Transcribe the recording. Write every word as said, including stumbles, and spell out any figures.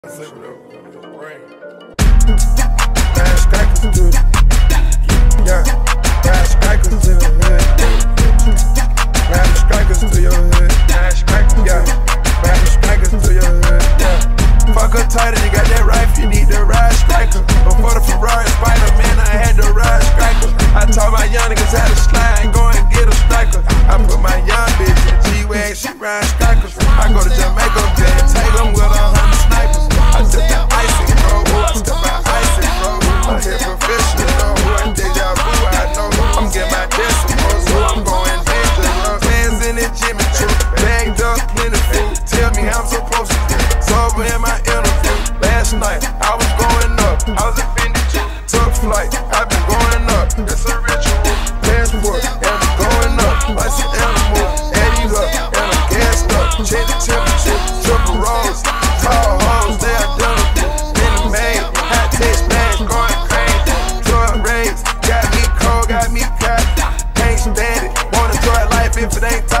Sleep with them. Rain. Rash crackers to it. Yeah. Rash crackers to the hood. Rash crackers to your hood. Rash crackers. Yeah. Rash crackers to your hood. Yeah. Fuck her tighter, you got that rifle, you need the rash cracker. Before the Ferrari Spider-Man, I had the rash cracker. I taught my young niggas how to slide and go and get a striker. I put my young bitch in G-Wag, she rash crackers. I go to Jamaica, then take them with a hundred snipers. I step that ice and go, I step out ice and go. I hit professional, I deja vu, I know. I'm getting my decimals, so I'm going dangerous. Fans in the gym and true, bagged up, plenty food. Tell me how I'm supposed to do. Sober in my interview. Last night, I was going up, I was offended you. Took flight, I've been going up, it's a ritual. Passport, and I'm going up, like some animal. Adding up, and I'm gassed up. Change the temperature, triple rolls, tall hoes, they identical. In the main, hot taste man, going crazy. Drug raids, got me cold, got me cracked. Can't stand it, wanna enjoy life if it ain't time.